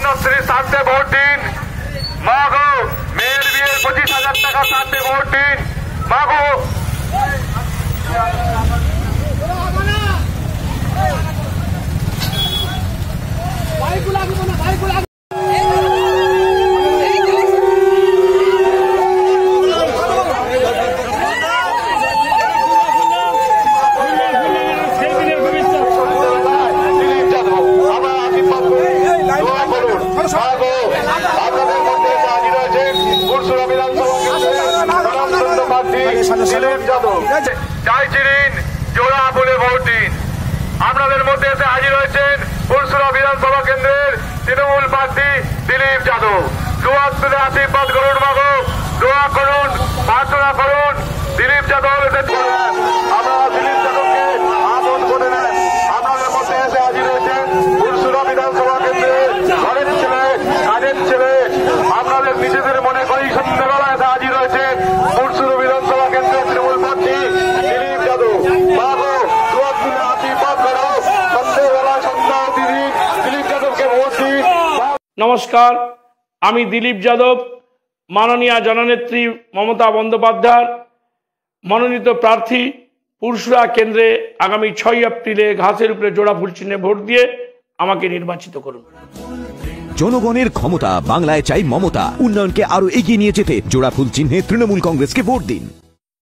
কন্যাশ্রীর স্বার্থে ভোট দিন। মা গো, মেয়ের বিয়ের 25,000 টাকার স্বার্থে ভোট দিন। মা গো, জয় চিরিন, জোড়া বলে ভোট দিন। আপনাদের মধ্যে এসে হাজির হয়েছেন পুরসুরা বিধানসভা কেন্দ্রের তৃণমূল প্রার্থী দিলীপ যাদব। দুয়ার তুলে আশীর্বাদ করুন মাগো, দোয়া করুন, প্রার্থনা করুন। দিলীপ যাদব এসে আপনারা দিলীপ যাদবকে আমন্ত্রণ করে নেন। আপনাদের মধ্যে এসে হাজির হয়েছেন পুরসুরা বিধানসভা কেন্দ্রের ঘরের ছেলে, কাজের ছেলে। আপনাদের নিজেদের মনে করেই সন্ধ্যাবেলা এসে হাজির হয়েছেন পুরসুরা বিধানসভা কেন্দ্রের তৃণমূল প্রার্থী দিলীপ যাদব। মাগো, দুয়ার তুলে আশীর্বাদ করো, সন্ধ্যাবেলা সন্ধ্যা দিলীপ যাদবকে ভোট দিন। নমস্কার, আমি দিলীপ যাদব, মাননীয় জননেত্রী মমতা বন্দ্যোপাধ্যায় মনোনীত প্রার্থী। পুরসুরা কেন্দ্রে আগামী 6 এপ্রিলে ঘাসের উপরে জোড়া ফুল চিহ্নে ভোট দিয়ে আমাকে নির্বাচিত করুন। জনগণের ক্ষমতা, বাংলায় চাই মমতা। উন্নয়নকে আরো এগিয়ে নিয়ে যেতে জোড়া ফুল চিহ্নে তৃণমূল কংগ্রেসকে ভোট দিন।